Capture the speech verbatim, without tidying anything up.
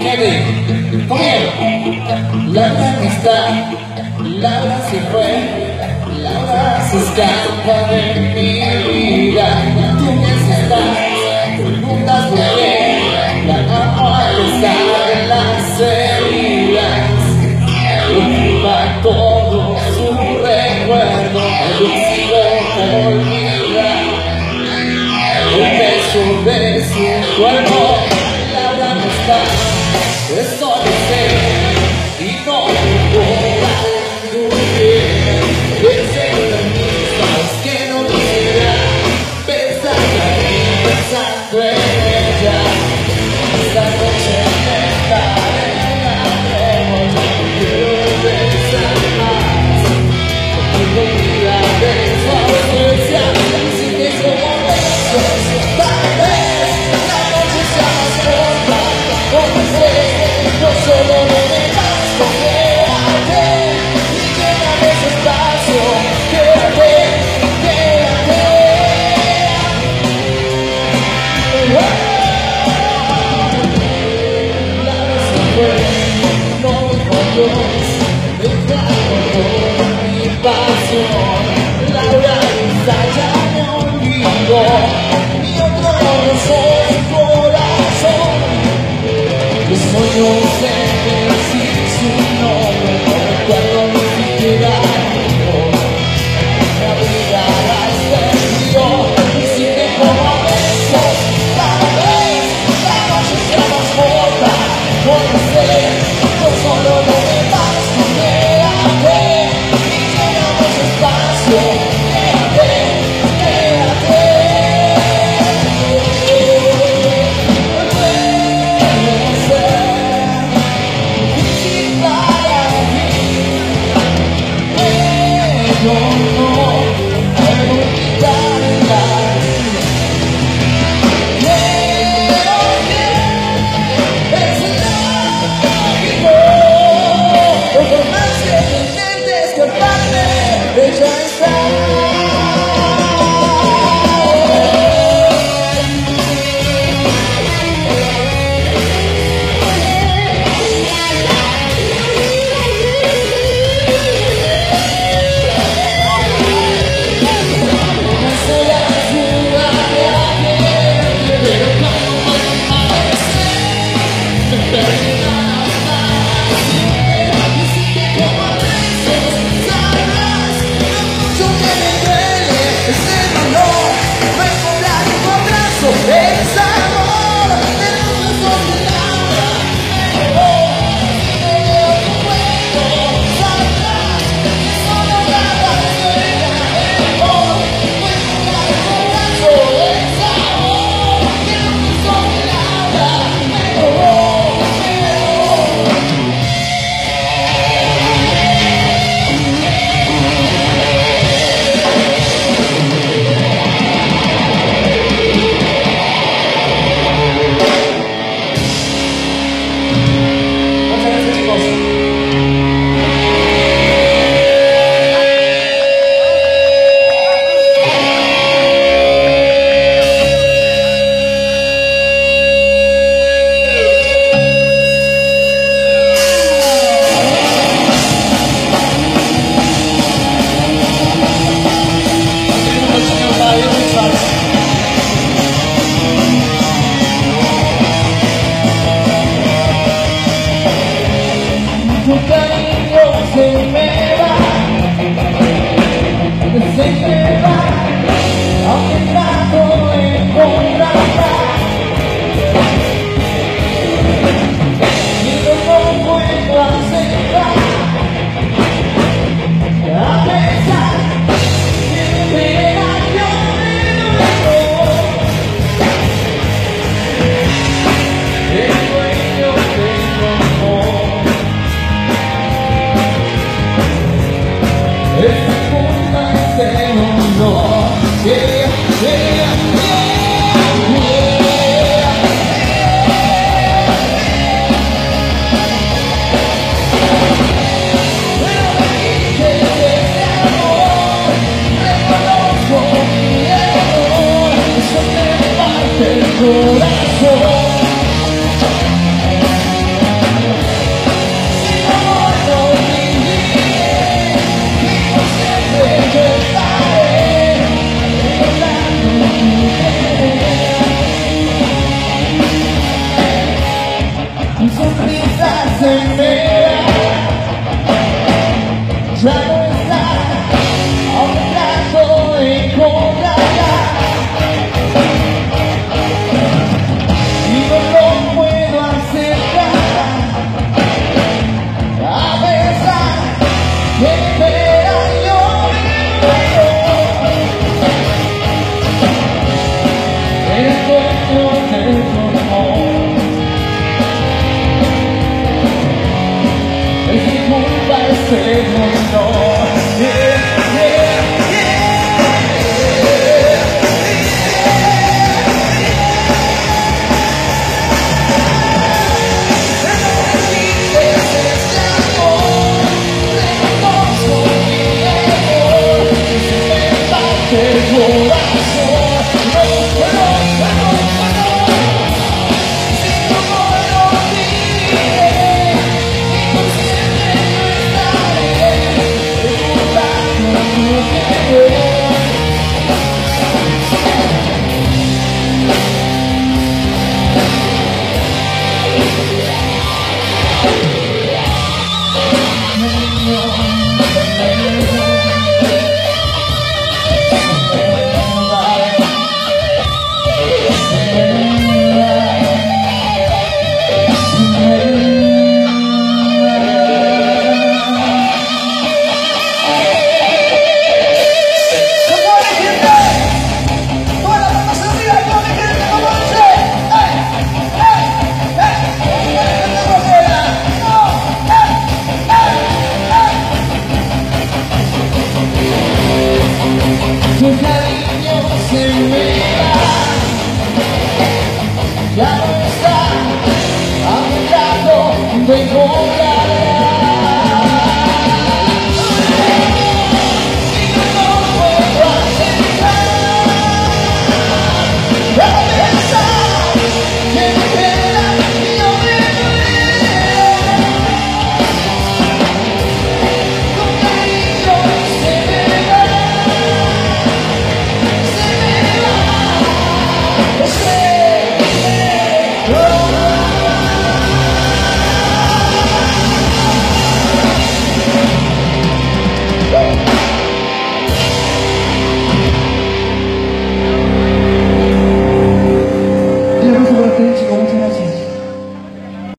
Kevin, conmigo. Laura no está, Laura se fue, Laura se escapa de mi vida. Tú necesitas, preguntas por qué, la amo a pesar de las heridas. Ocupa todo su recuerdo, el sigo te olvida. Un beso de su cuerpo, Laura no está, eso lo sé, y no puedo dormir. Pensé en las mismas que no quisiera, pensando en mí, pensando en ella. Esta noche me estaré enamorando, no quiero pensar más, porque no olvidaré su ausencia, así que como besos, tal vez la noche sea más corta, como sé, no solo no me basta, quédate y lléname ese espacio, quédate, quédate. Laura se fue, no dijo adiós, dejando toda mi pasión. Laura está ya me olvidó, y otro no rozó su corazón. Yo soy un ser sin su nombre, no recuerdo ni siquiera el nombre. Me abrigarás perdido, y si te como a besos, tal vez la noche sea más corta. No lo sé, yo solo no me basto, quédate y lléname ese espacio, quédate, quédate. No, no, puedo quitarla. Quiero que es lógico, por más que tú intentes escaparte, ella está. Tu cariño se me va, se me va, aunque trato de encontrarla, y no puedo aceptar, a pesar que me da yo de nuevo, el dueño de tu amor. It's a good night, say no, no, yeah, yeah, yeah. se me va, ya no está, a un rato encontrará, y no lo puedo aceptar, a pesar que espera yo vivo, el dueño del amor. Say no, no, yeah, yeah, tu cariño se me va, ya no está, a un rato de encontrar.